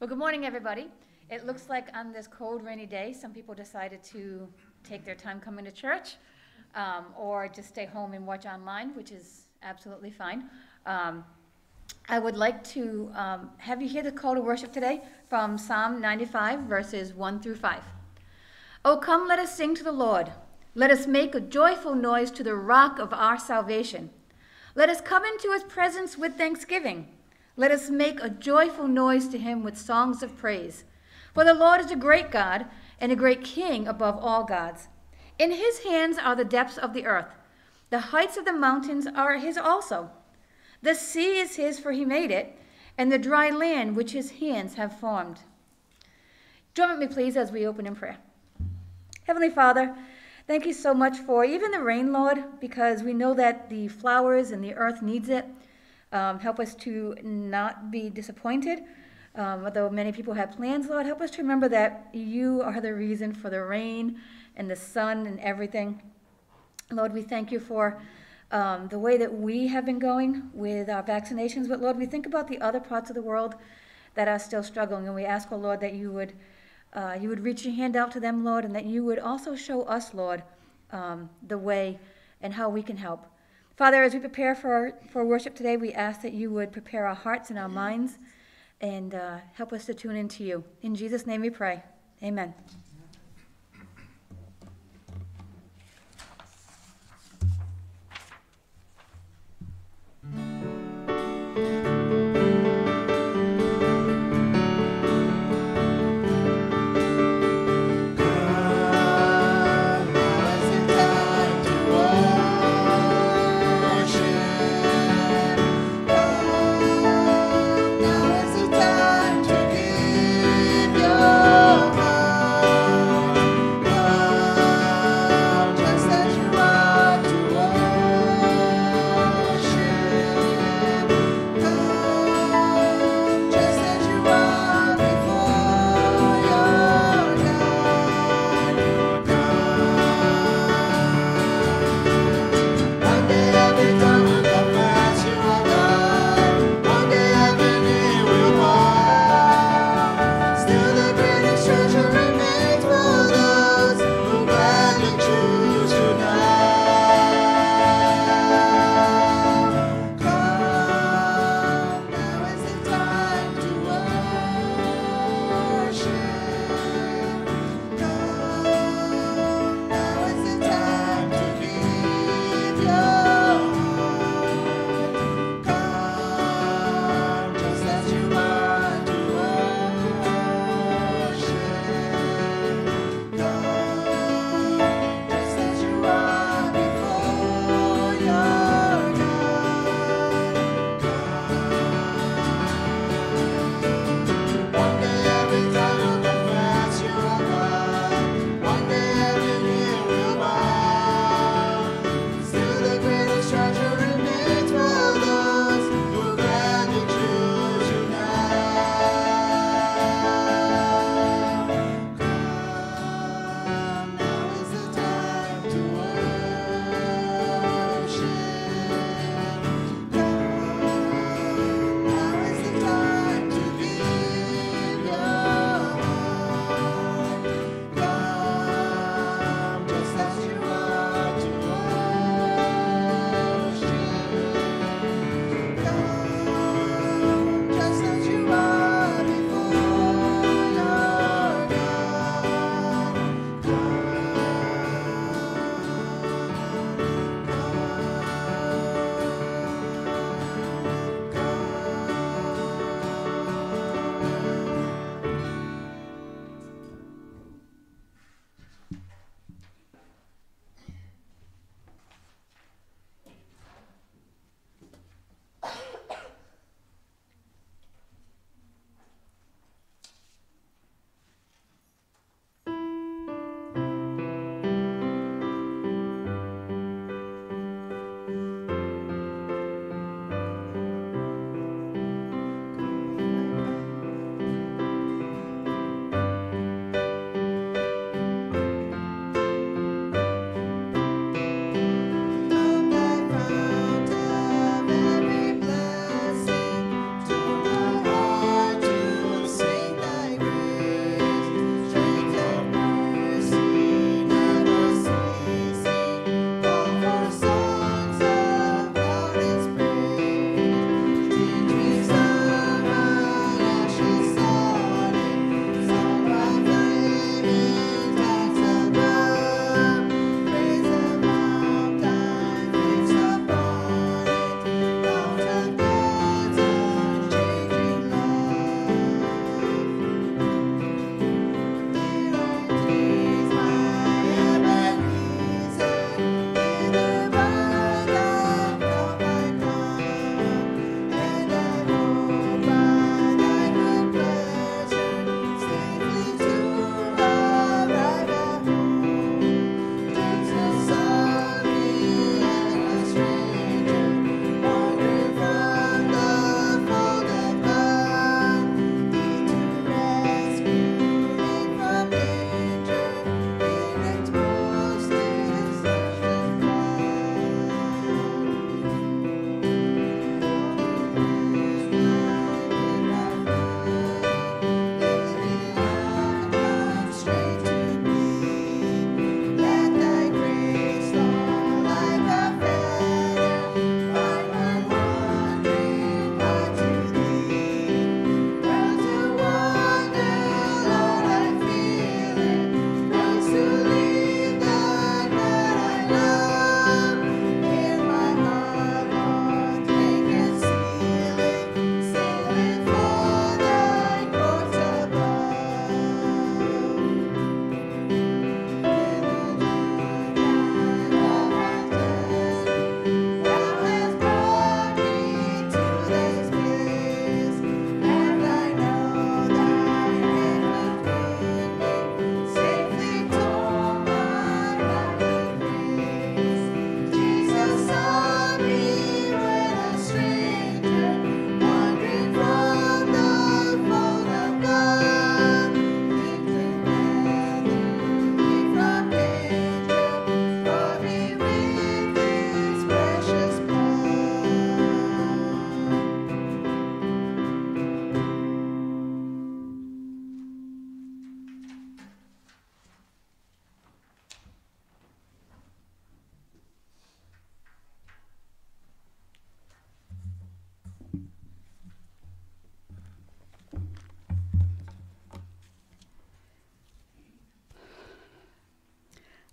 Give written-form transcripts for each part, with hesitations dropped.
Well, good morning, everybody. It looks like on this cold, rainy day, some people decided to take their time coming to church or just stay home and watch online, which is absolutely fine. I would like to have you hear the call to worship today from Psalm 95, verses 1 through 5. Oh, come, let us sing to the Lord. Let us make a joyful noise to the rock of our salvation. Let us come into his presence with thanksgiving. Let us make a joyful noise to him with songs of praise. For the Lord is a great God and a great King above all gods. In his hands are the depths of the earth. The heights of the mountains are his also. The sea is his, for he made it, and the dry land which his hands have formed. Join with me, please, as we open in prayer. Heavenly Father, thank you so much for even the rain, Lord, because we know that the flowers and the earth needs it. Help us to not be disappointed. Although many people have plans, Lord, help us to remember that you are the reason for the rain and the sun and everything. Lord, we thank you for the way that we have been going with our vaccinations. But Lord, we think about the other parts of the world that are still struggling. And we ask, oh Lord, that you would reach your hand out to them, Lord, and that you would also show us, Lord, the way and how we can help. Father, as we prepare for worship today, we ask that you would prepare our hearts and our minds and help us to tune into you. In Jesus' name we pray. Amen. Now is the time to give your heart.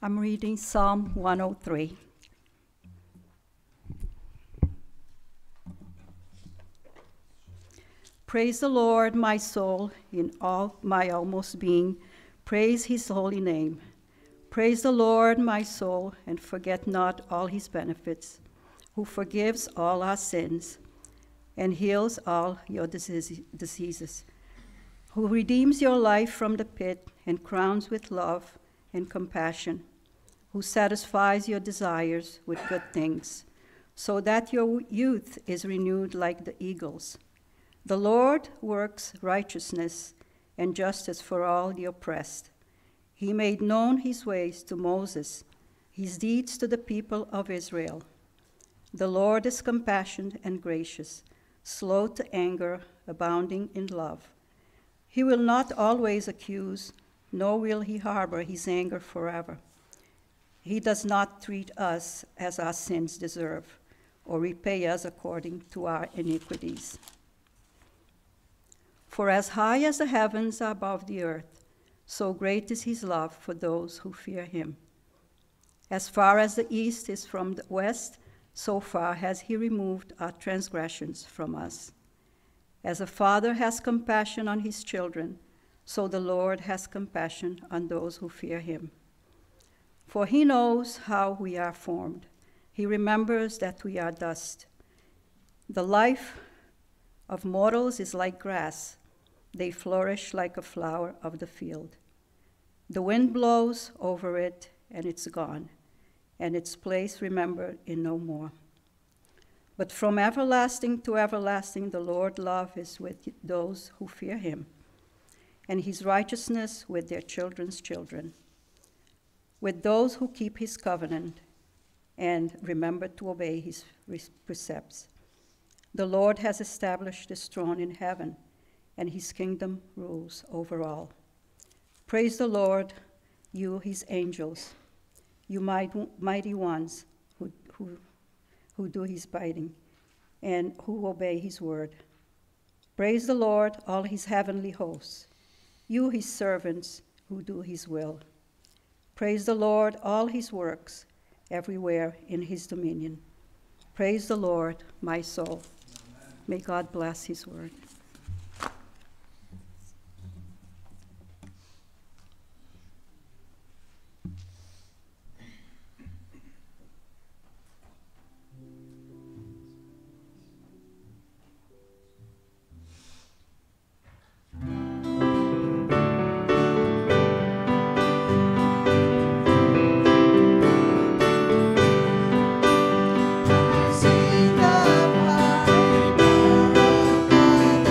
I'm reading Psalm 103. Praise the Lord, my soul, in all my almost being. Praise his holy name. Praise the Lord, my soul, and forget not all his benefits, who forgives all our sins and heals all your diseases, who redeems your life from the pit and crowns with love and compassion, who satisfies your desires with good things, so that your youth is renewed like the eagles. The Lord works righteousness and justice for all the oppressed. He made known his ways to Moses, his deeds to the people of Israel. The Lord is compassionate and gracious, slow to anger, abounding in love. He will not always accuse, nor will he harbor his anger forever. He does not treat us as our sins deserve, or repay us according to our iniquities. For as high as the heavens are above the earth, so great is his love for those who fear him. As far as the east is from the west, so far has he removed our transgressions from us. As a father has compassion on his children, so the Lord has compassion on those who fear him. For he knows how we are formed. He remembers that we are dust. The life of mortals is like grass. They flourish like a flower of the field. The wind blows over it, and it's gone, and its place remembered in no more. But from everlasting to everlasting, the Lord's love is with those who fear him, and his righteousness with their children's children, with those who keep his covenant and remember to obey his precepts. The Lord has established his throne in heaven, and his kingdom rules over all. Praise the Lord, you his angels, you mighty ones who do his bidding and who obey his word. Praise the Lord, all his heavenly hosts, you his servants who do his will. Praise the Lord, all his works, everywhere in his dominion. Praise the Lord, my soul. May God bless his word. See the light.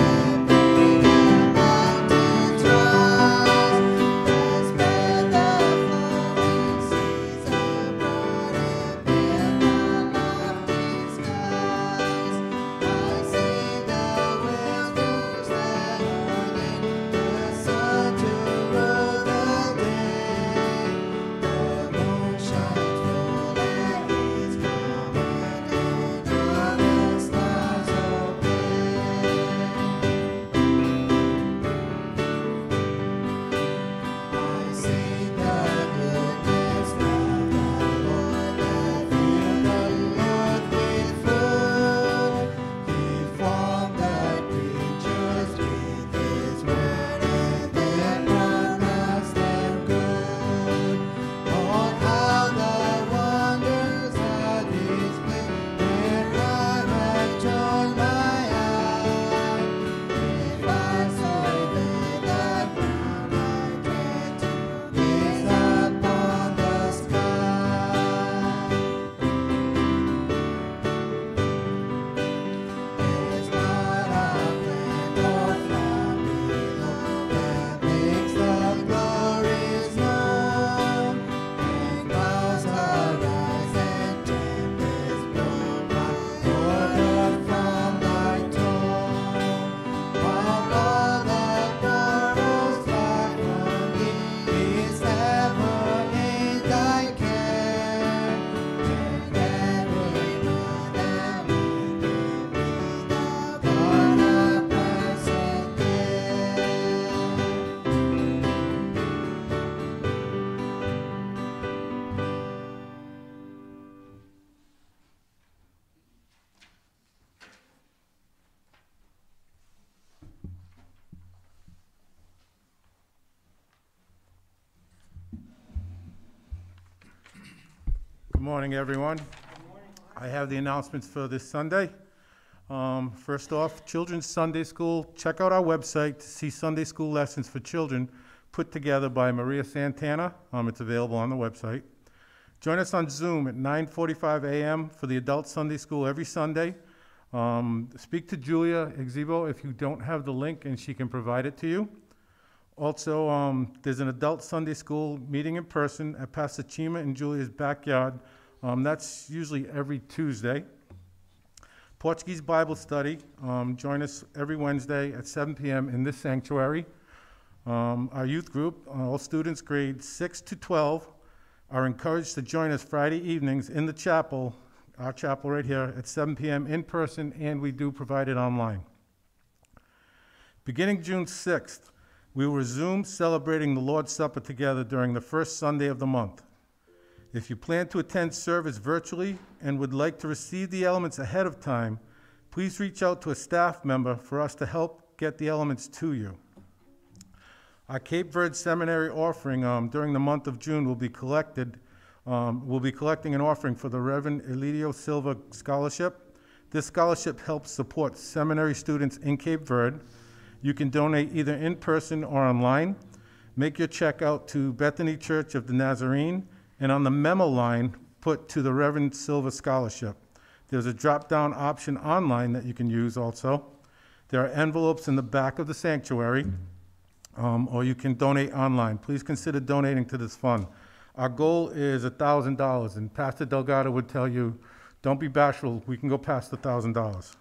Good morning, everyone. I have the announcements for this Sunday. First off, Children's Sunday School. Check out our website to see Sunday school lessons for children put together by Maria Santana. It's available on the website. Join us on Zoom at 9:45 a.m. for the Adult Sunday School every Sunday. Speak to Julia Ezeigbo if you don't have the link, and she can provide it to you. Also, there's an Adult Sunday School meeting in person at Pastor Chima and Julia's backyard. That's usually every Tuesday. Portuguese Bible study. Join us every Wednesday at 7 p.m. in this sanctuary. Our youth group, all students grades 6 to 12, are encouraged to join us Friday evenings in the chapel, our chapel right here, at 7 p.m. in person, and we do provide it online. Beginning June 6th, we will resume celebrating the Lord's Supper together during the first Sunday of the month. If you plan to attend service virtually and would like to receive the elements ahead of time, please reach out to a staff member for us to help get the elements to you. Our Cape Verde Seminary offering during the month of June will be collecting an offering for the Reverend Elio Silva Scholarship. This scholarship helps support seminary students in Cape Verde. You can donate either in person or online. Make your check out to Bethany Church of the Nazarene, and on the memo line, put to the Reverend Silva Scholarship. There's a drop-down option online that you can use also. There are envelopes in the back of the sanctuary, or you can donate online. Please consider donating to this fund. Our goal is $1,000, and Pastor Delgado would tell you, don't be bashful, we can go past $1,000.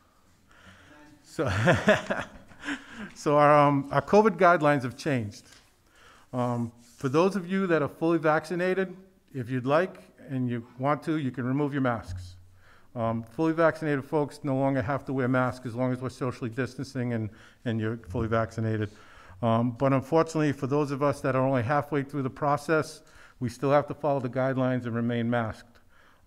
So our COVID guidelines have changed. For those of you that are fully vaccinated, if you'd like and you want to, you can remove your masks. Fully vaccinated folks no longer have to wear masks as long as we're socially distancing and you're fully vaccinated. But unfortunately, for those of us that are only halfway through the process, we still have to follow the guidelines and remain masked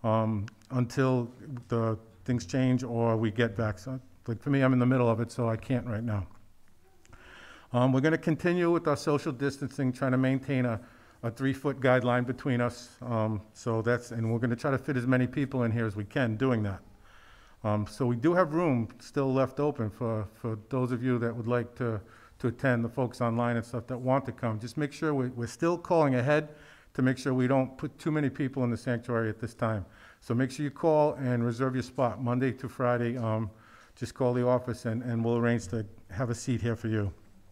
until the things change or we get vaccinated. Like for me, I'm in the middle of it, so I can't right now. We're going to continue with our social distancing, trying to maintain a 3-foot guideline between us. And we're going to try to fit as many people in here as we can doing that. So we do have room still left open for those of you that would like to attend, the folks online and stuff that want to come. Just make sure we're still calling ahead to make sure we don't put too many people in the sanctuary at this time. So make sure you call and reserve your spot Monday to Friday. Just call the office and we'll arrange to have a seat here for you.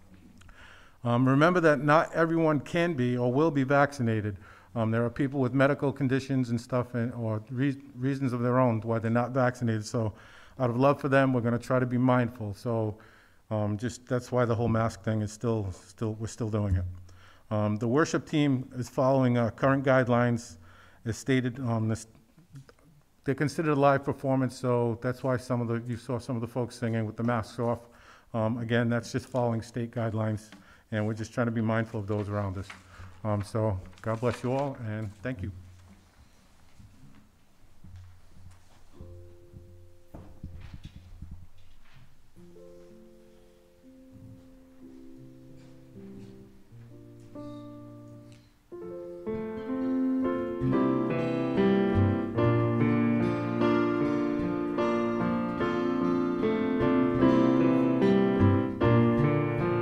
Remember that not everyone can be or will be vaccinated. There are people with medical conditions and stuff or reasons of their own why they're not vaccinated. So out of love for them, we're going to try to be mindful. So that's why the whole mask thing is we're still doing it. The worship team is following current guidelines as stated. They're considered a live performance, so that's why you saw some of the folks singing with the masks off. Again, that's just following state guidelines, and we're just trying to be mindful of those around us. So God bless you all, and thank you.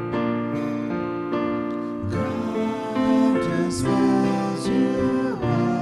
Come just as you are.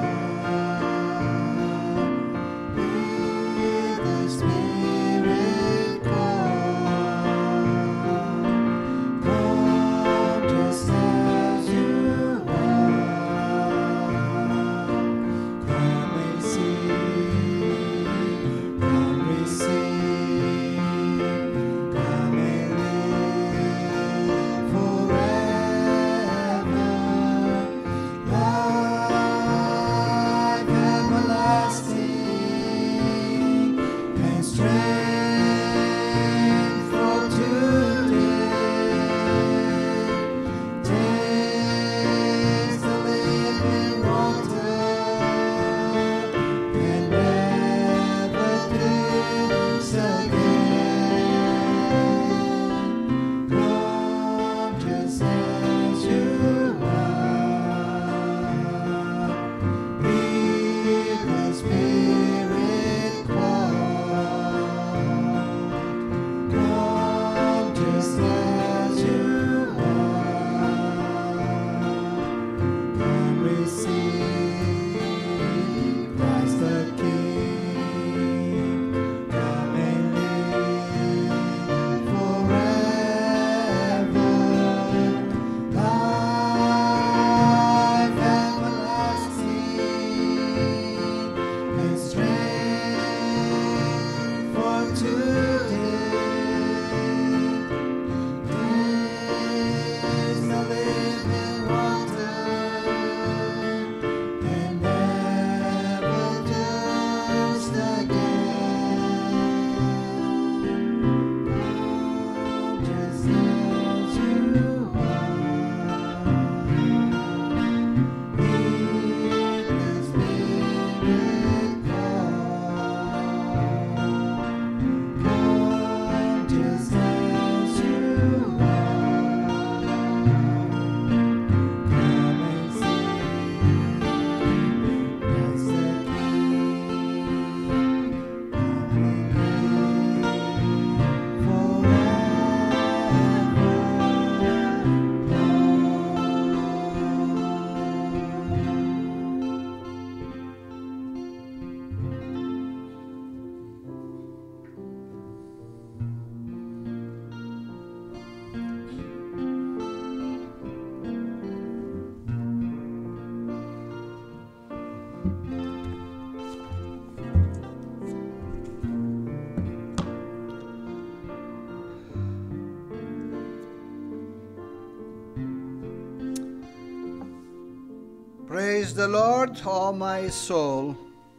the Lord, O my soul.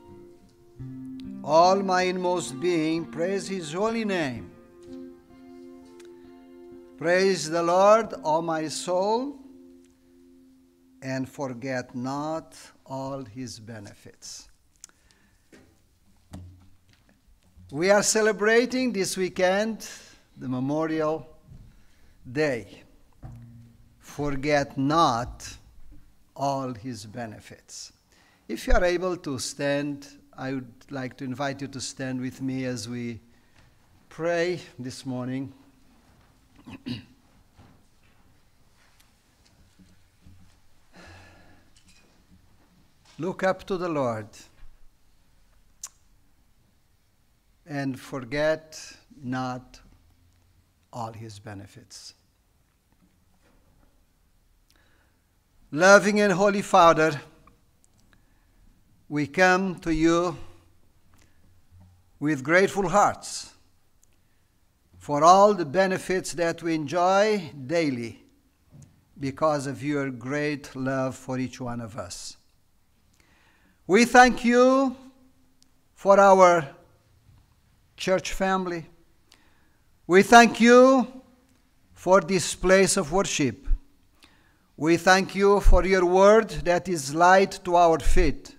All my inmost being, praise his holy name. Praise the Lord, O my soul, and forget not all his benefits. We are celebrating this weekend the Memorial Day. Forget not all his benefits. If you are able to stand, I would like to invite you to stand with me as we pray this morning. Look up to the Lord and forget not all his benefits. Loving and holy Father, we come to you with grateful hearts for all the benefits that we enjoy daily because of your great love for each one of us. We thank you for our church family. We thank you for this place of worship. We thank you for your word that is light to our feet.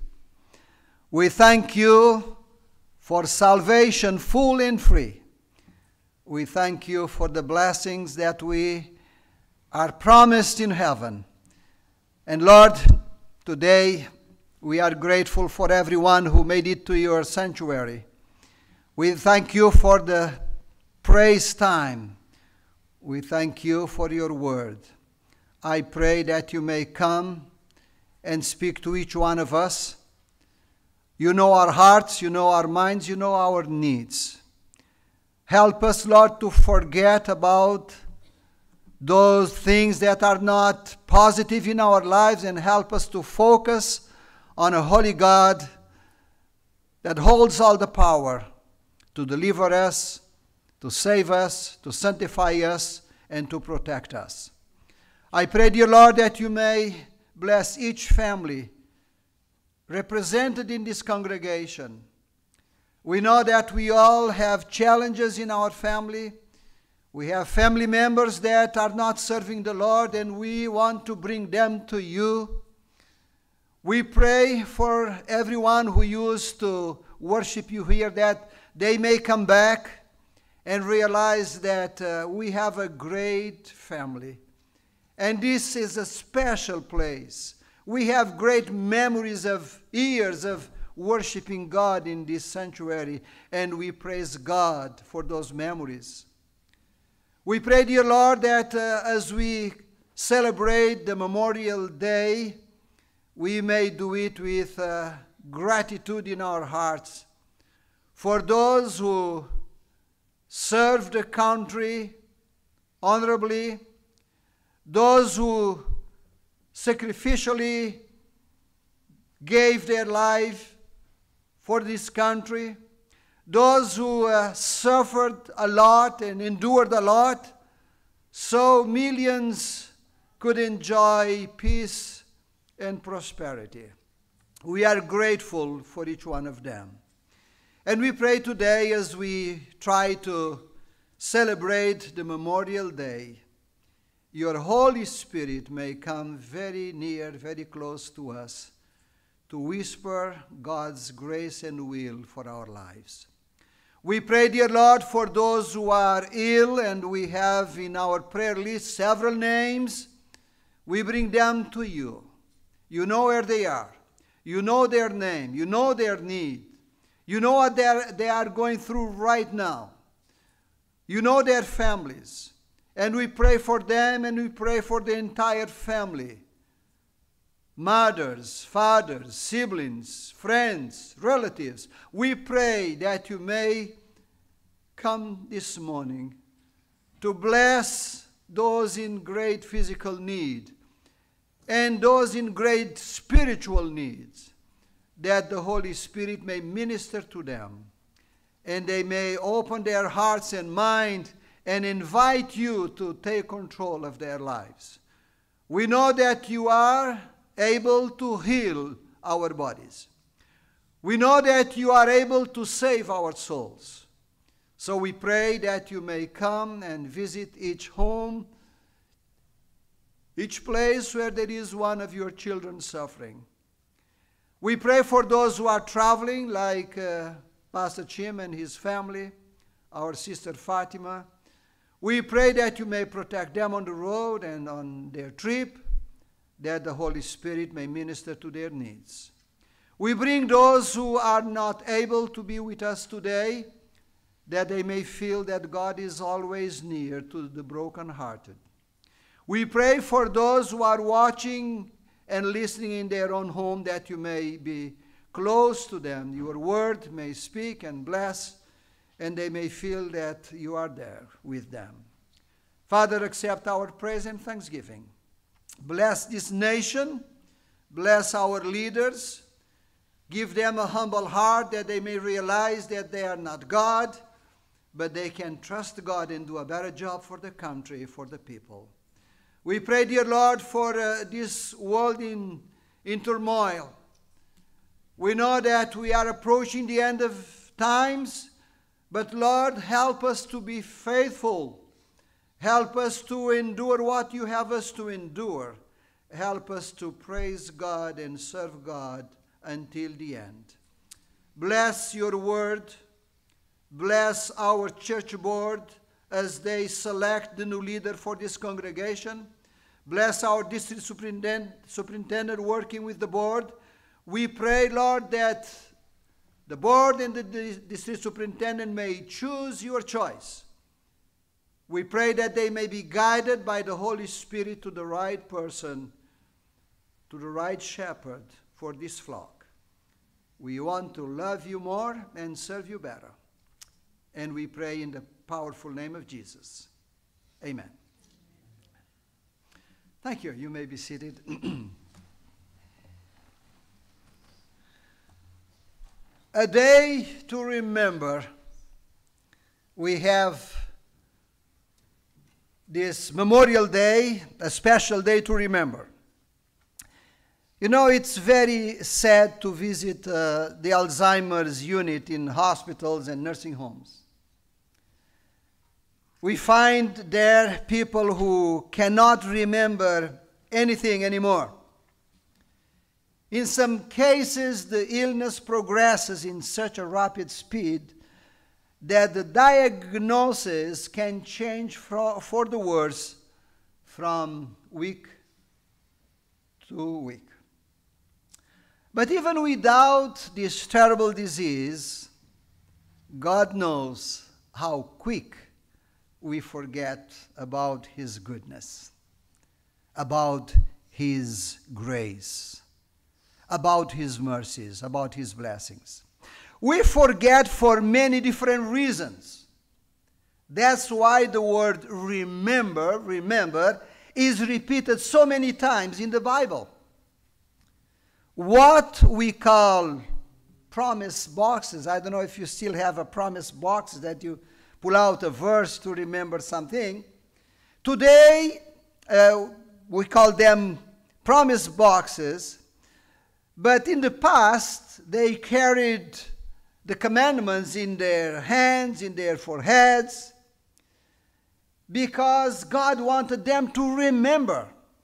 We thank you for salvation full and free. We thank you for the blessings that we are promised in heaven. And Lord, today we are grateful for everyone who made it to your sanctuary. We thank you for the praise time. We thank you for your word. I pray that you may come and speak to each one of us. You know our hearts, you know our minds, you know our needs. Help us, Lord, to forget about those things that are not positive in our lives and help us to focus on a holy God that holds all the power to deliver us, to save us, to sanctify us, and to protect us. I pray, dear Lord, that you may bless each family represented in this congregation. We know that we all have challenges in our family. We have family members that are not serving the Lord, and we want to bring them to you. We pray for everyone who used to worship you here, that they may come back and realize that we have a great family. And this is a special place. We have great memories of years of worshiping God in this sanctuary, and we praise God for those memories. We pray, dear Lord, that as we celebrate the Memorial Day, we may do it with gratitude in our hearts for those who served the country honorably, those who sacrificially gave their life for this country, those who suffered a lot and endured a lot, so millions could enjoy peace and prosperity. We are grateful for each one of them. And we pray today, as we try to celebrate the Memorial Day, your Holy Spirit may come very near, very close to us, to whisper God's grace and will for our lives. We pray, dear Lord, for those who are ill, and we have in our prayer list several names. We bring them to you. You know where they are. You know their name. You know their need. You know what they are going through right now. You know their families. And we pray for them, and we pray for the entire family. Mothers, fathers, siblings, friends, relatives. We pray that you may come this morning to bless those in great physical need and those in great spiritual needs, that the Holy Spirit may minister to them and they may open their hearts and mind and invite you to take control of their lives. We know that you are able to heal our bodies. We know that you are able to save our souls. So we pray that you may come and visit each home, each place where there is one of your children suffering. We pray for those who are traveling, like Pastor Chim and his family, our sister Fatima. We pray that you may protect them on the road and on their trip, that the Holy Spirit may minister to their needs. We bring those who are not able to be with us today, that they may feel that God is always near to the brokenhearted. We pray for those who are watching and listening in their own home, that you may be close to them. Your word may speak and bless, and they may feel that you are there with them. Father, accept our praise and thanksgiving. Bless this nation. Bless our leaders. Give them a humble heart, that they may realize that they are not God, but they can trust God and do a better job for the country, for the people. We pray, dear Lord, for this world in turmoil. We know that we are approaching the end of times, but Lord, help us to be faithful. Help us to endure what you have us to endure. Help us to praise God and serve God until the end. Bless your word. Bless our church board as they select the new leader for this congregation. Bless our district superintendent working with the board. We pray, Lord, that the board and the district superintendent may choose your choice. We pray that they may be guided by the Holy Spirit to the right person, to the right shepherd for this flock. We want to love you more and serve you better. And we pray in the powerful name of Jesus. Amen. Thank you. You may be seated. A day to remember. We have this Memorial Day, a special day to remember. You know, it's very sad to visit the Alzheimer's unit in hospitals and nursing homes. We find there people who cannot remember anything anymore. In some cases, the illness progresses in such a rapid speed that the diagnosis can change for the worse from week to week. But even without this terrible disease, God knows how quick we forget about his goodness, about his grace, about his mercies, about his blessings. We forget for many different reasons. That's why the word remember, is repeated so many times in the Bible. What we call promise boxes, I don't know if you still have a promise box that you pull out a verse to remember something. Today, we call them promise boxes, but in the past, they carried the commandments in their hands, in their foreheads, because God wanted them to remember.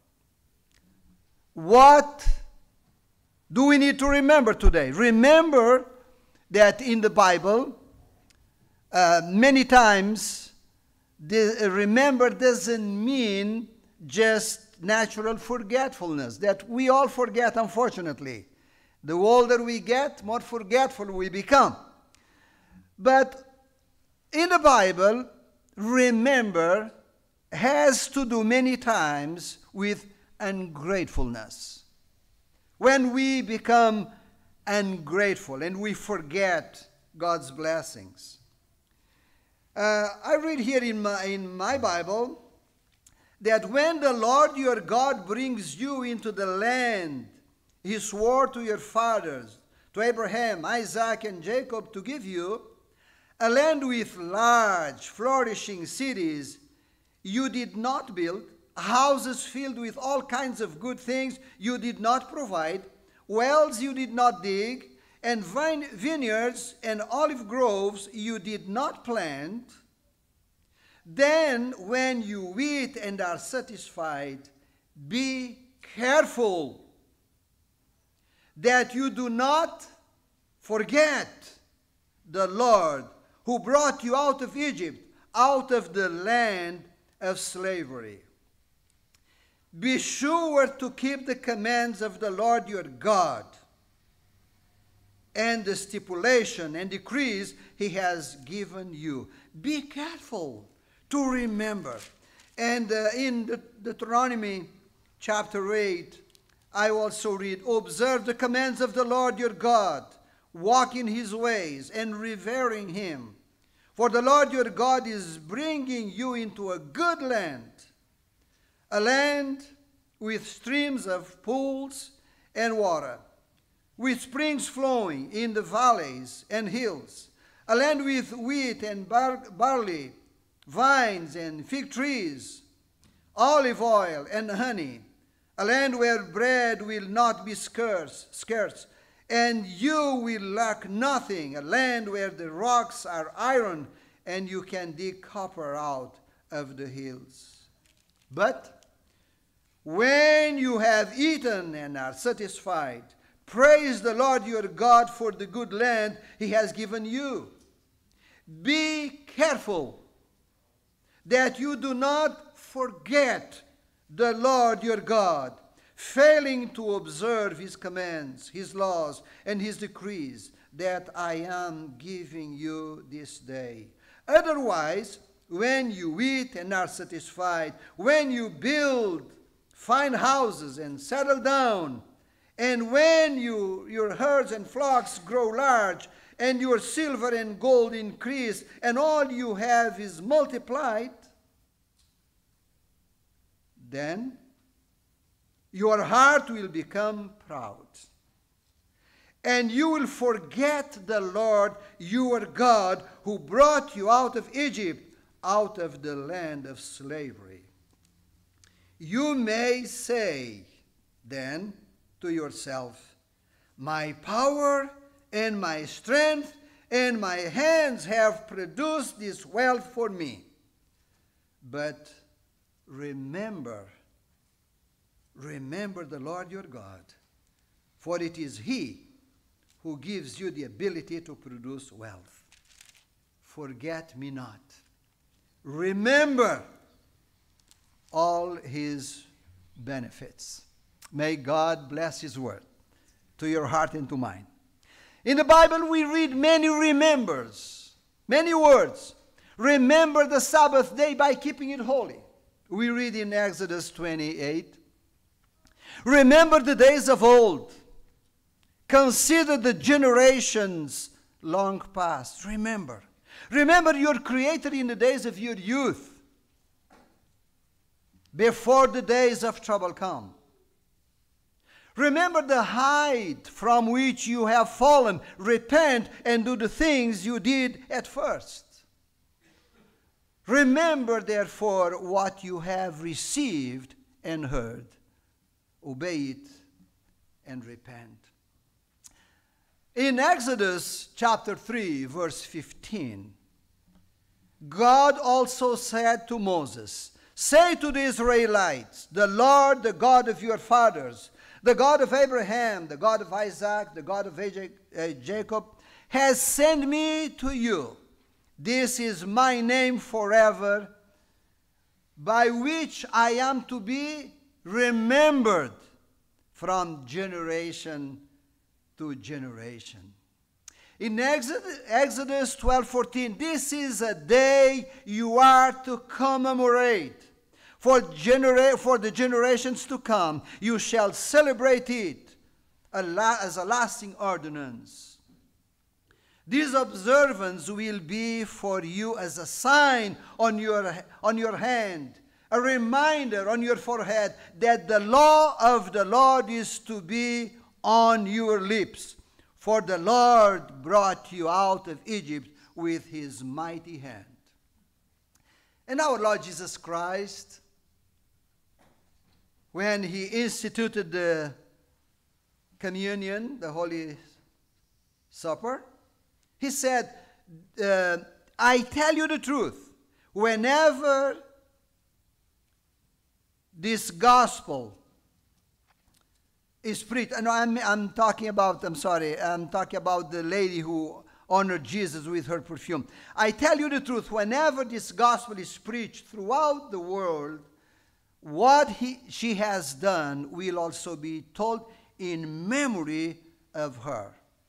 What do we need to remember today? Remember that in the Bible, many times, remember doesn't mean just natural forgetfulness, that we all forget, unfortunately. The older we get, more forgetful we become. But in the Bible, remember has to do many times with ungratefulness. When we become ungrateful and we forget God's blessings. I read here in my Bible that when the Lord your God brings you into the land he swore to your fathers, to Abraham, Isaac, and Jacob to give you, a land with large, flourishing cities you did not build, houses filled with all kinds of good things you did not provide, wells you did not dig, and vineyards and olive groves you did not plant, then when you eat and are satisfied, be careful that you do not forget the Lord who brought you out of Egypt, out of the land of slavery. Be sure to keep the commands of the Lord your God and the stipulation and decrees he has given you. Be careful to remember. And in Deuteronomy chapter 8, I also read, observe the commands of the Lord your God, walk in his ways and revering him. For the Lord your God is bringing you into a good land, a land with streams of pools and water, with springs flowing in the valleys and hills, a land with wheat and barley, vines and fig trees, olive oil and honey, a land where bread will not be scarce, and you will lack nothing, a land where the rocks are iron, and you can dig copper out of the hills. But when you have eaten and are satisfied, praise the Lord your God for the good land he has given you. Be careful that you do not forget the Lord your God, failing to observe his commands, his laws, and his decrees that I am giving you this day. Otherwise, when you eat and are satisfied, when you build fine houses and settle down, and when your herds and flocks grow large, and your silver and gold increase, and all you have is multiplied, then your heart will become proud, and you will forget the Lord your God who brought you out of Egypt, out of the land of slavery. You may say then to yourself, my power and my strength and my hands have produced this wealth for me. But remember the Lord your God, for it is he who gives you the ability to produce wealth. Forget me not. Remember all his benefits. May God bless his word to your heart and to mine. In the Bible we read many remembers, many words. Remember the Sabbath day by keeping it holy. We read in Exodus 28, remember the days of old. Consider the generations long past. Remember your Creator in the days of your youth, before the days of trouble come. Remember the height from which you have fallen. Repent and do the things you did at first. Remember, therefore, what you have received and heard. Obey it and repent. In Exodus chapter 3, verse 15, God also said to Moses, say to the Israelites, the Lord, the God of your fathers, the God of Abraham, the God of Isaac, the God of Jacob, has sent me to you. This is my name forever, by which I am to be remembered from generation to generation. In Exodus 12:14, this is a day you are to commemorate. For the generations to come, you shall celebrate it as a lasting ordinance. This observance will be for you as a sign on your hand, a reminder on your forehead that the law of the Lord is to be on your lips. For the Lord brought you out of Egypt with his mighty hand. And our Lord Jesus Christ when he instituted the communion, the Holy Supper, he said, I tell you the truth, whenever this gospel is preached, and I'm talking about the lady who honored Jesus with her perfume. I tell you the truth, whenever this gospel is preached throughout the world, what she has done will also be told in memory of her.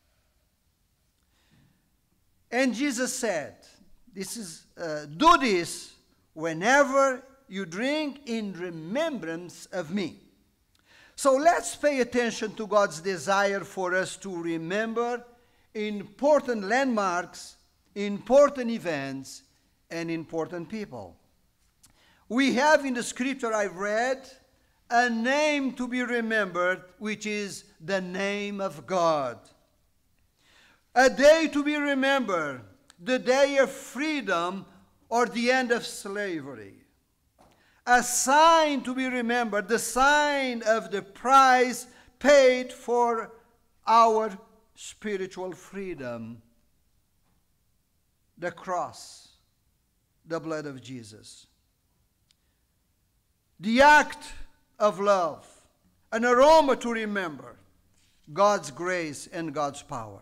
And Jesus said, do this whenever you drink in remembrance of me. So let's pay attention to God's desire for us to remember important landmarks, important events, and important people. We have in the scripture I've read a name to be remembered, which is the name of God. A day to be remembered, the day of freedom or the end of slavery. A sign to be remembered, the sign of the price paid for our spiritual freedom. The cross, the blood of Jesus. The act of love, an aroma to remember, God's grace and God's power.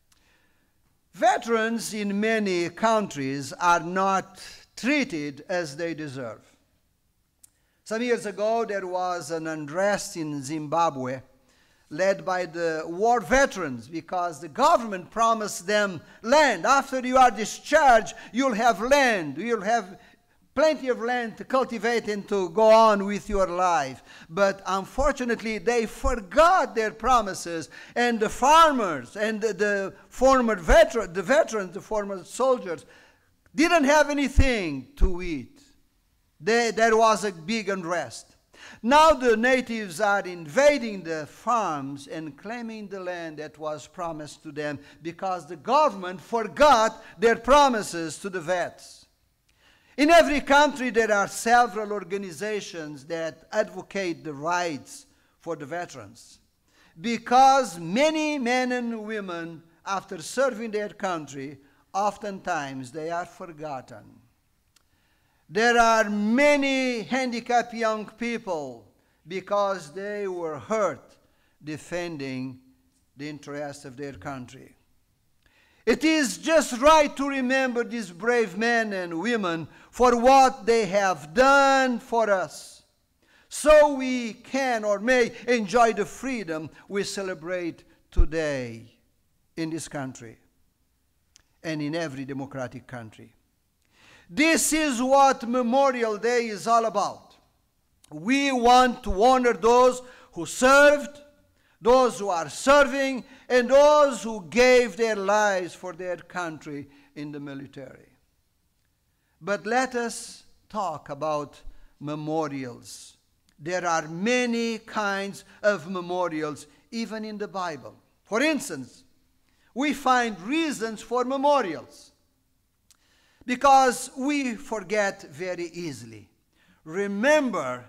Veterans in many countries are not treated as they deserve. Some years ago, there was an unrest in Zimbabwe led by the war veterans because the government promised them land. After you are discharged, you'll have land. You'll have plenty of land to cultivate and to go on with your life. But unfortunately, they forgot their promises, and the farmers and the former veterans, the former soldiers, didn't have anything to eat. There was a big unrest. Now the natives are invading the farms and claiming the land that was promised to them because the government forgot their promises to the vets. In every country there are several organizations that advocate the rights for the veterans because many men and women, after serving their country, oftentimes they are forgotten. There are many handicapped young people because they were hurt defending the interests of their country. It is just right to remember these brave men and women for what they have done for us, so we can or may enjoy the freedom we celebrate today in this country and in every democratic country. This is what Memorial Day is all about. We want to honor those who served, those who are serving, and those who gave their lives for their country in the military. But let us talk about memorials. There are many kinds of memorials, even in the Bible. For instance, we find reasons for memorials because we forget very easily. Remember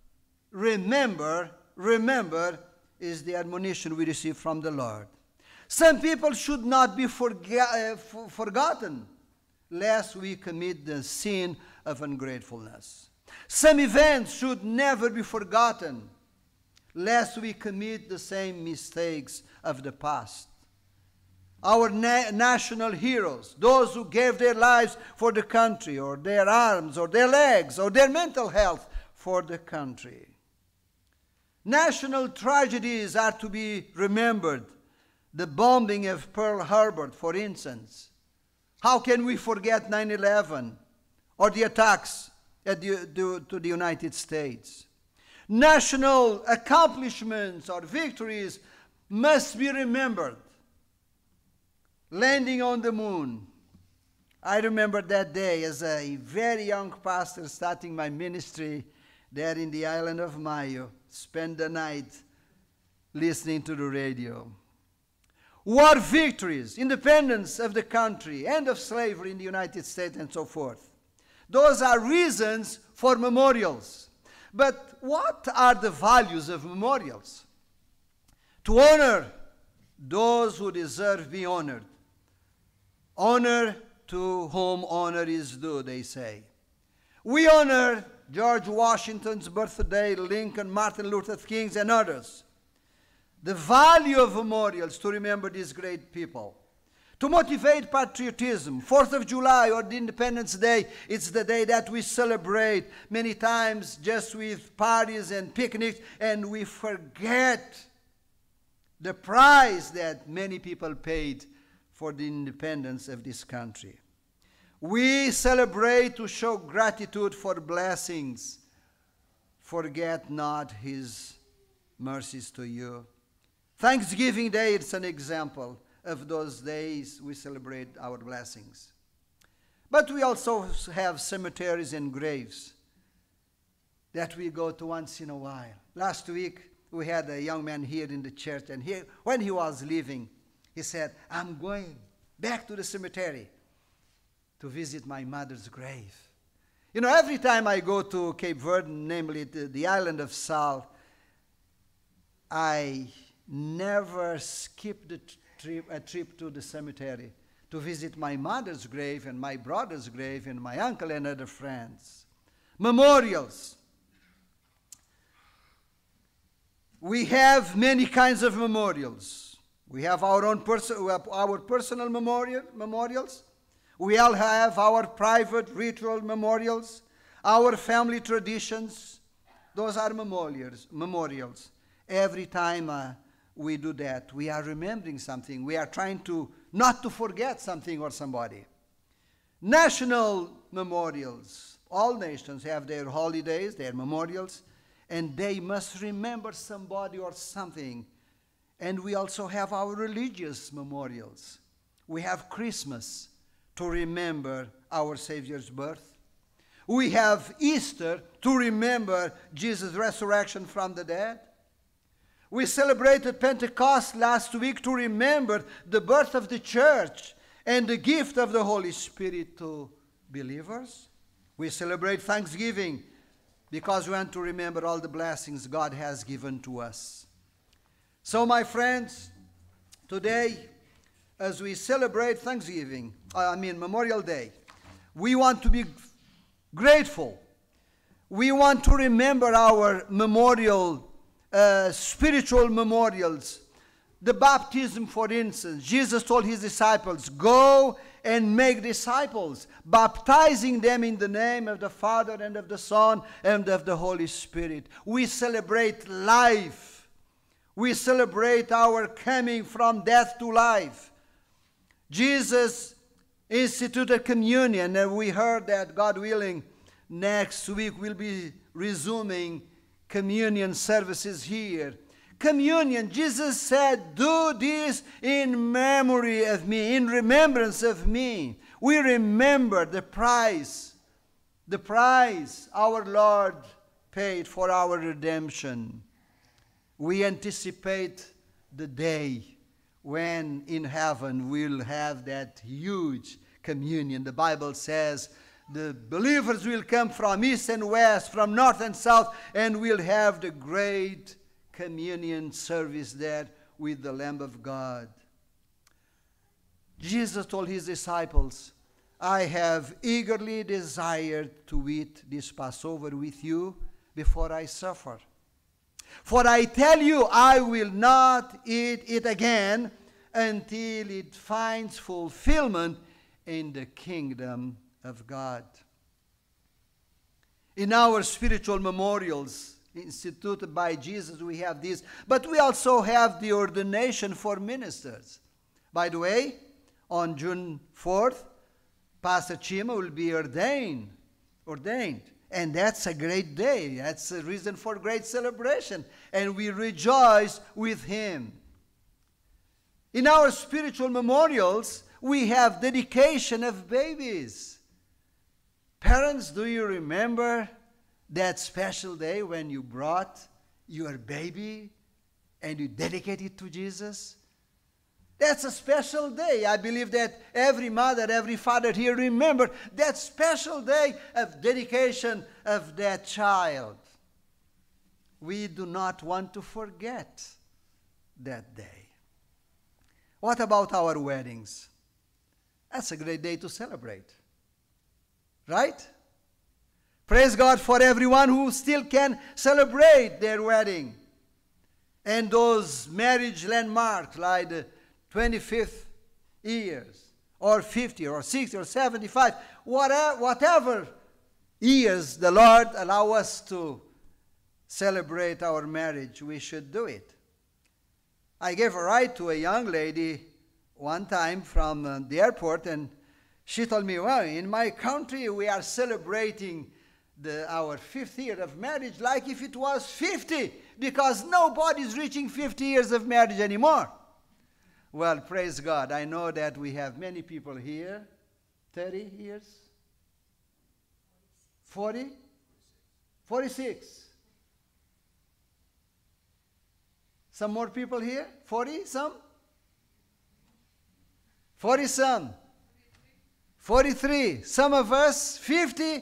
is the admonition we receive from the Lord. Some people should not be forgotten, lest we commit the sin of ungratefulness. Some events should never be forgotten, lest we commit the same mistakes of the past. Our national heroes, those who gave their lives for the country, or their arms, or their legs, or their mental health for the country. National tragedies are to be remembered. The bombing of Pearl Harbor, for instance. How can we forget 9/11 or the attacks to the United States? National accomplishments or victories must be remembered. Landing on the moon. I remember that day as a very young pastor starting my ministry there in the island of Mayo. Spend the night listening to the radio. War victories, independence of the country, end of slavery in the United States, and so forth. Those are reasons for memorials. But what are the values of memorials? To honor those who deserve to be honored. Honor to whom honor is due, they say. We honor George Washington's birthday, Lincoln, Martin Luther King's, and others. The value of memorials to remember these great people. To motivate patriotism, 4th of July or the Independence Day, it's the day that we celebrate many times just with parties and picnics, and we forget the price that many people paid for the independence of this country. We celebrate to show gratitude for blessings. Forget not his mercies to you. Thanksgiving Day, it's an example of those days we celebrate our blessings. But we also have cemeteries and graves that we go to once in a while. Last week, we had a young man here in the church, and when he was leaving, he said, I'm going back to the cemetery to visit my mother's grave. You know, every time I go to Cape Verde, namely the island of Sal, I never skip a trip to the cemetery to visit my mother's grave and my brother's grave and my uncle and other friends. Memorials. We have many kinds of memorials. We have our own personal memorials. We all have our private ritual memorials, our family traditions. Those are memorials. Every time we do that, we are remembering something. We are trying to not to forget something or somebody. National memorials. All nations have their holidays, their memorials, and they must remember somebody or something. And we also have our religious memorials. We have Christmas to remember our Savior's birth. We have Easter to remember Jesus' resurrection from the dead. We celebrated Pentecost last week to remember the birth of the church and the gift of the Holy Spirit to believers. We celebrate Thanksgiving because we want to remember all the blessings God has given to us. So, my friends, today, as we celebrate Memorial Day, we want to be grateful. We want to remember our spiritual memorials. The baptism, for instance, Jesus told his disciples, go and make disciples, baptizing them in the name of the Father and of the Son and of the Holy Spirit. We celebrate life. We celebrate our coming from death to life. Jesus instituted communion, and we heard that, God willing, next week we'll be resuming communion services here. Communion, Jesus said, do this in memory of me, in remembrance of me. We remember the price our Lord paid for our redemption. We anticipate the day when in heaven we'll have that huge communion. The Bible says the believers will come from east and west, from north and south, and we'll have the great communion service there with the Lamb of God. Jesus told his disciples, I have eagerly desired to eat this Passover with you before I suffer. For I tell you, I will not eat it again until it finds fulfillment in the kingdom of God. In our spiritual memorials instituted by Jesus, we have this, but we also have the ordination for ministers. By the way, on June 4th, Pastor Chima will be ordained. And that's a great day. That's a reason for great celebration. And we rejoice with him. In our spiritual memorials, we have dedication of babies. Parents, do you remember that special day when you brought your baby and you dedicated it to Jesus? That's a special day. I believe that every mother, every father here remember that special day of dedication of that child. we do not want to forget that day. What about our weddings? That's a great day to celebrate, right? Praise God for everyone who still can celebrate their wedding. And those marriage landmarks like the 25th years, or 50, or 60, or 75, whatever years the Lord allow us to celebrate our marriage, we should do it. I gave a ride to a young lady one time from the airport, and she told me, well, in my country we are celebrating our 5th year of marriage like if it was 50, because nobody's reaching 50 years of marriage anymore. Well, praise God. I know that we have many people here. 30 years? 40? 46. Some more people here? 40 some? 40 some? 43. Some of us 50,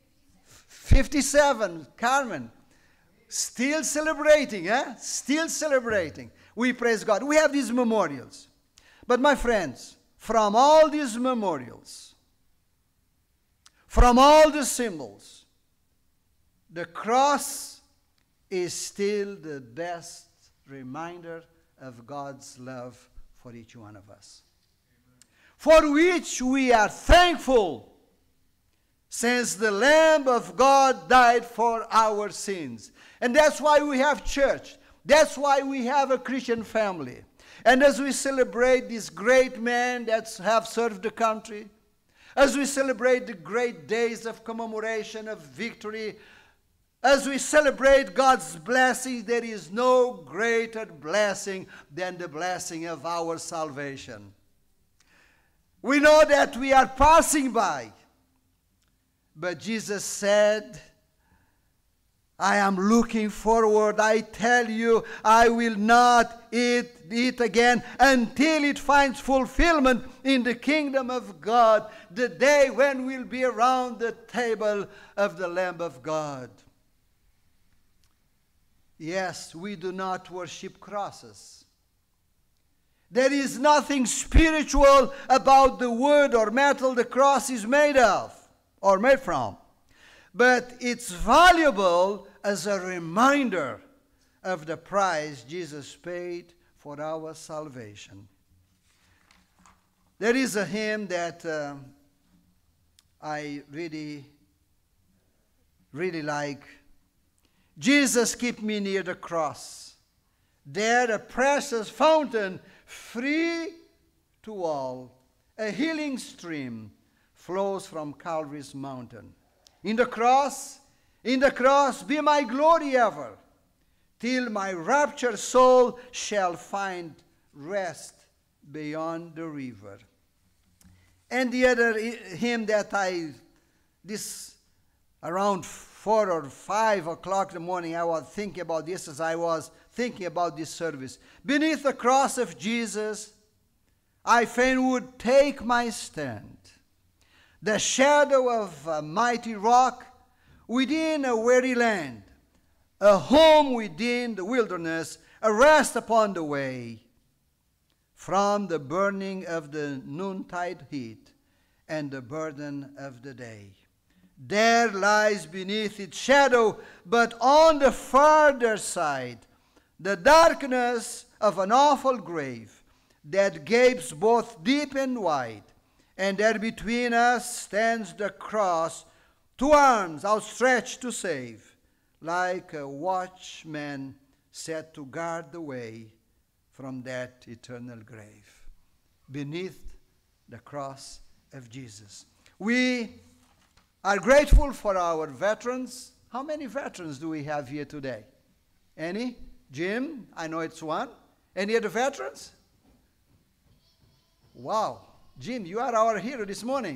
57. Carmen. Still celebrating, eh? Still celebrating. We praise God. We have these memorials. But my friends, from all these memorials, from all the symbols, the cross is still the best reminder of God's love for each one of us, for which we are thankful, since the Lamb of God died for our sins. And that's why we have church. That's why we have a Christian family. And as we celebrate these great men that have served the country, as we celebrate the great days of commemoration of victory, as we celebrate God's blessing, there is no greater blessing than the blessing of our salvation. We know that we are passing by, but Jesus said, I am looking forward. I tell you, I will not eat it again until it finds fulfillment in the kingdom of God, the day when we'll be around the table of the Lamb of God. Yes, we do not worship crosses. There is nothing spiritual about the wood or metal the cross is made of or made from. But it's valuable as a reminder of the price Jesus paid for our salvation. There is a hymn that I really like. Jesus, keep me near the cross. There a precious fountain, free to all, a healing stream flows from Calvary's mountain. In the cross, be my glory ever, till my raptured soul shall find rest beyond the river. And the other hymn that around 4 or 5 o'clock in the morning, I was thinking about this as I was thinking about this service. Beneath the cross of Jesus, I fain would take my stand. The shadow of a mighty rock within a weary land, a home within the wilderness, a rest upon the way, from the burning of the noontide heat and the burden of the day. There lies beneath its shadow, but on the farther side, the darkness of an awful grave that gapes both deep and wide. And there between us stands the cross, 2 arms outstretched to save, like a watchman set to guard the way from that eternal grave. Beneath the cross of Jesus. We are grateful for our veterans. How many veterans do we have here today? Any? Jim, I know it's one. Any other veterans? Wow. Jim, you are our hero this morning.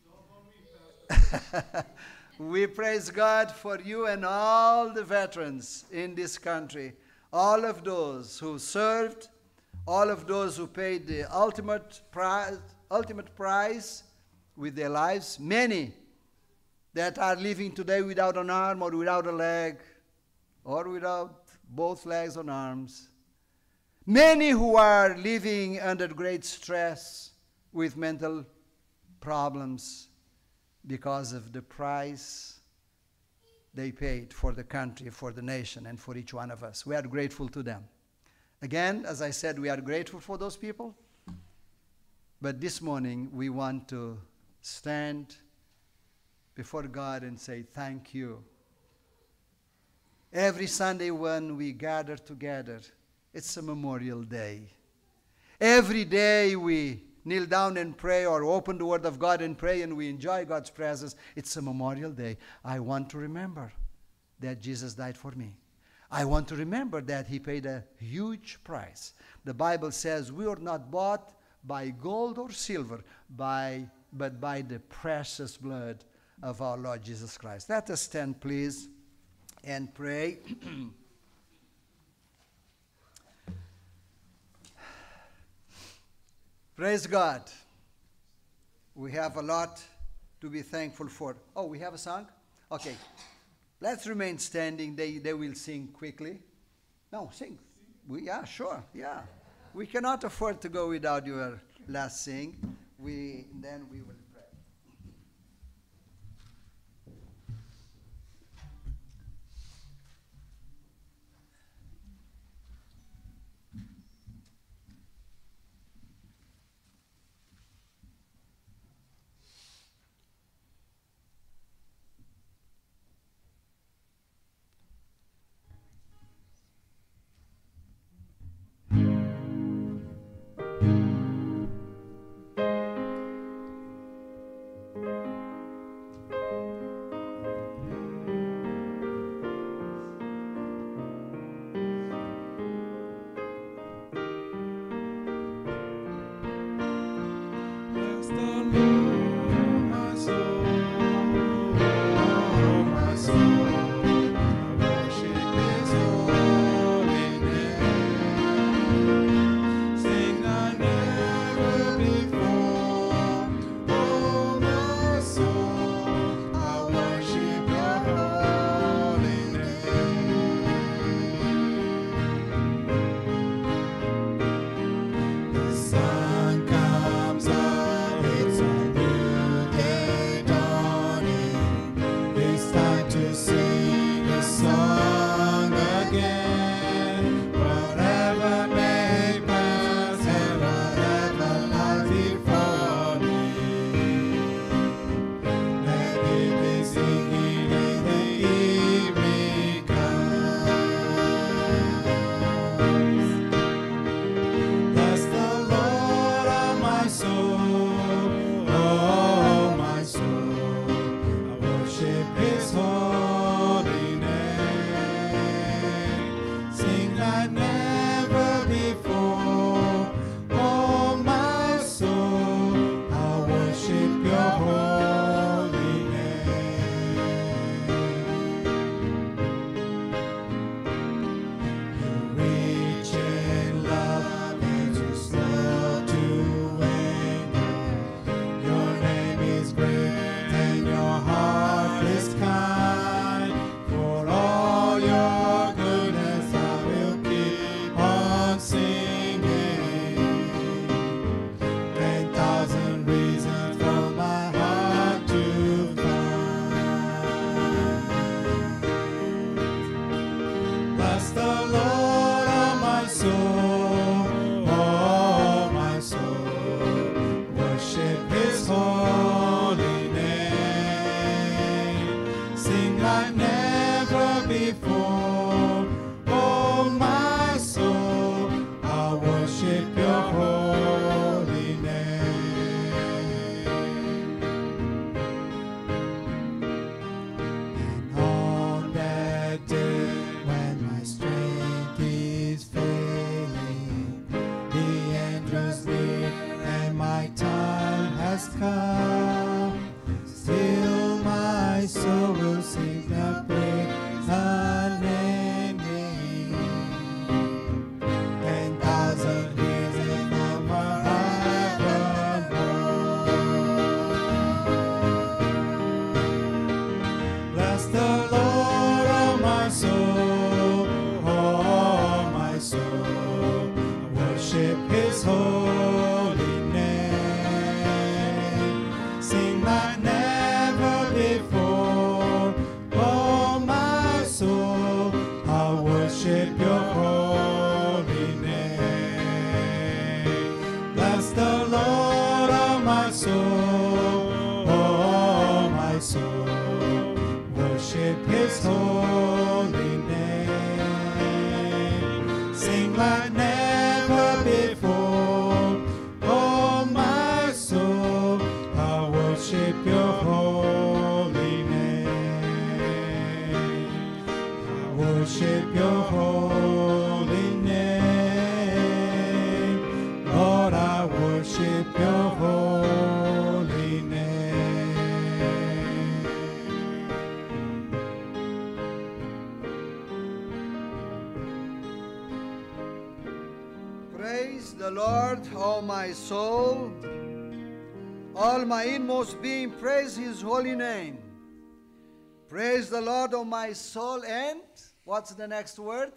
We praise God for you and all the veterans in this country, all of those who served, all of those who paid the ultimate price with their lives, many that are living today without an arm or without a leg, or without both legs or arms. Many who are living under great stress with mental problems because of the price they paid for the country, for the nation, and for each one of us. We are grateful to them. Again, as I said, we are grateful for those people. But this morning, we want to stand before God and say, thank you. Every Sunday when we gather together, it's a memorial day. Every day we kneel down and pray or open the Word of God and pray and we enjoy God's presence, it's a memorial day. I want to remember that Jesus died for me. I want to remember that He paid a huge price. The Bible says we are not bought by gold or silver, but by the precious blood of our Lord Jesus Christ. Let us stand, please, and pray. Praise God. We have a lot to be thankful for. Oh, we have a song? Okay. Let's remain standing. They will sing quickly. No, sing. Yeah, sure. Yeah. We cannot afford to go without your last sing. Then we will pray. Bless the Lord, oh my soul. soul, oh my soul, worship his holy name. Sing like never before, oh my soul, I worship your holy name. I worship your holy name. Lord, I worship your holy name. Praise the Lord, O my soul. All my inmost being, praise his holy name. Praise the Lord, O my soul. And what's the next word?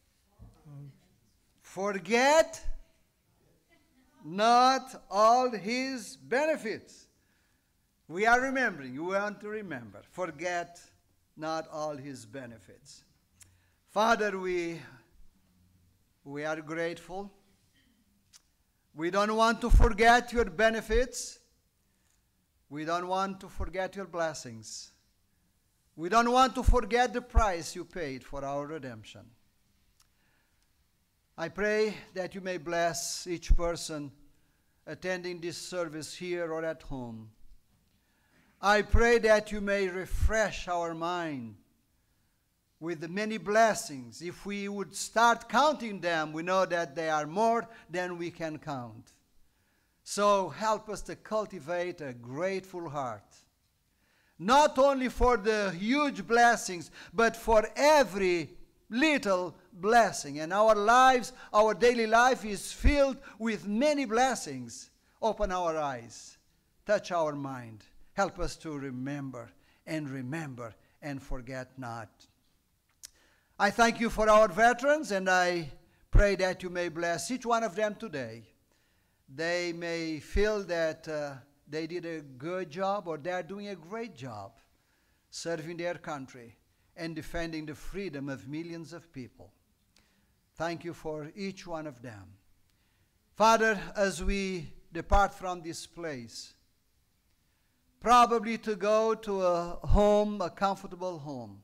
Forget not all his benefits. We are remembering. You want to remember. Forget not all his benefits. Father, we are grateful. We don't want to forget your benefits. We don't want to forget your blessings. We don't want to forget the price you paid for our redemption. I pray that you may bless each person attending this service here or at home. I pray that you may refresh our mind with the many blessings. If we would start counting them, we know that they are more than we can count. So help us to cultivate a grateful heart, not only for the huge blessings, but for every little blessing. And our lives, our daily life is filled with many blessings. Open our eyes, touch our mind, help us to remember and forget not. I thank you for our veterans, and I pray that you may bless each one of them today. They may feel that they did a good job, or they're doing a great job serving their country and defending the freedom of millions of people. Thank you for each one of them. Father, as we depart from this place, probably to go to a home, a comfortable home,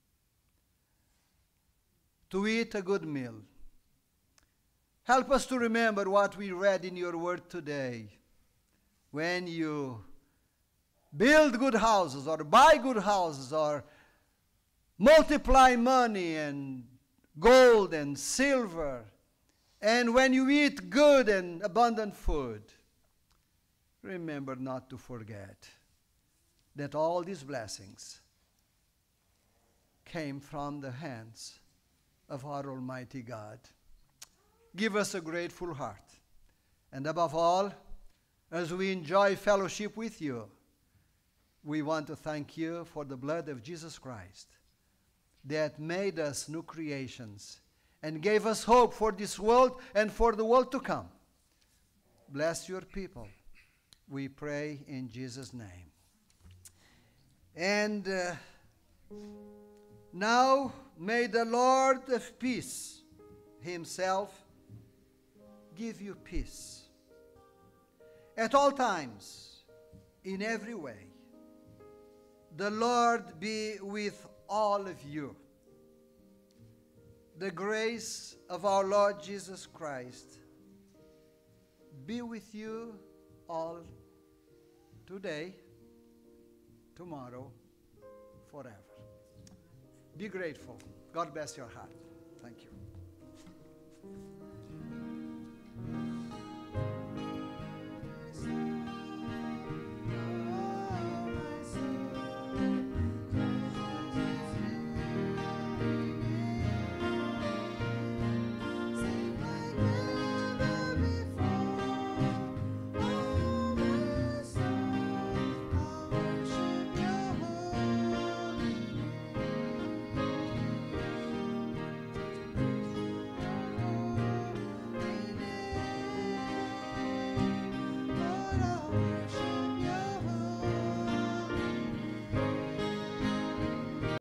to eat a good meal, help us to remember what we read in your word today. When you build good houses or buy good houses or multiply money and gold and silver, and when you eat good and abundant food, remember not to forget that all these blessings came from the hands of our Almighty God. Give us a grateful heart. And above all, as we enjoy fellowship with you, we want to thank you for the blood of Jesus Christ that made us new creations and gave us hope for this world and for the world to come. Bless your people, we pray in Jesus' name. And now may the Lord of peace himself give you peace at all times, in every way. The Lord be with all of you. The grace of our Lord Jesus Christ be with you all today, tomorrow, forever. Be grateful. God bless your heart. Thank you.